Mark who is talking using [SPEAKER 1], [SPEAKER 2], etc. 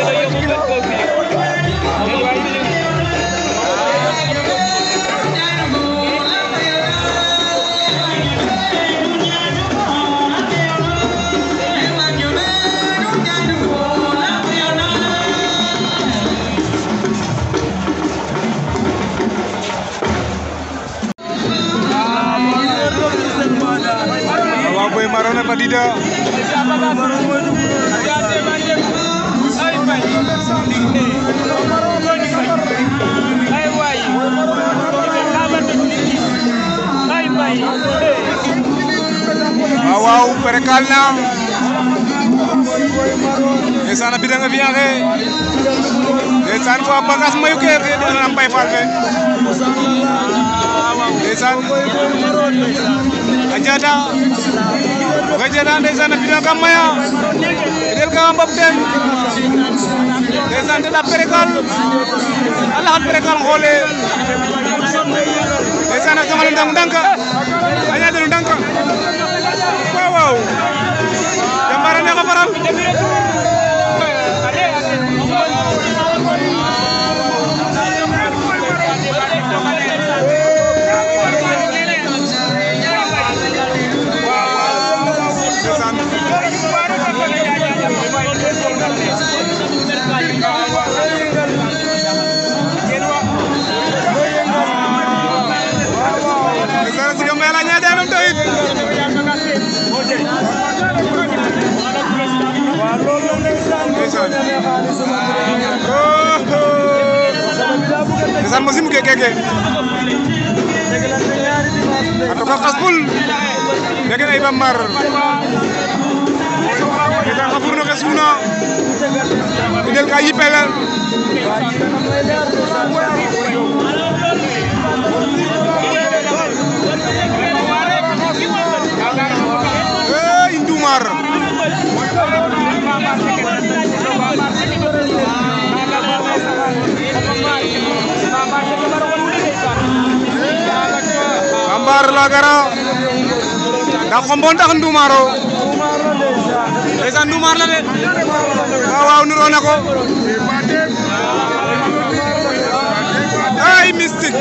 [SPEAKER 1] Boy Marone Badida waaw perekal na ndeysaan bi da nga fi yaxe ndeysaan ko bagas mayu ke dina am bay fal fe ndeysaan ajada ndeysaan bi da nga maya del ka mbab den ndeysaan da perekal Allah perekal xole ndeysaan ak xamal ndànk anya del ndànk waaw jambara ne ko faral Ndeysaan musim keke atau kakas pul degen ay bambar ndeysaan xafur no kesuna idel ka yipel Indumar Gambar lagara da xombon tax Ndumaro ndeysaan Ndumar la de waaw nuro na ko ay mystique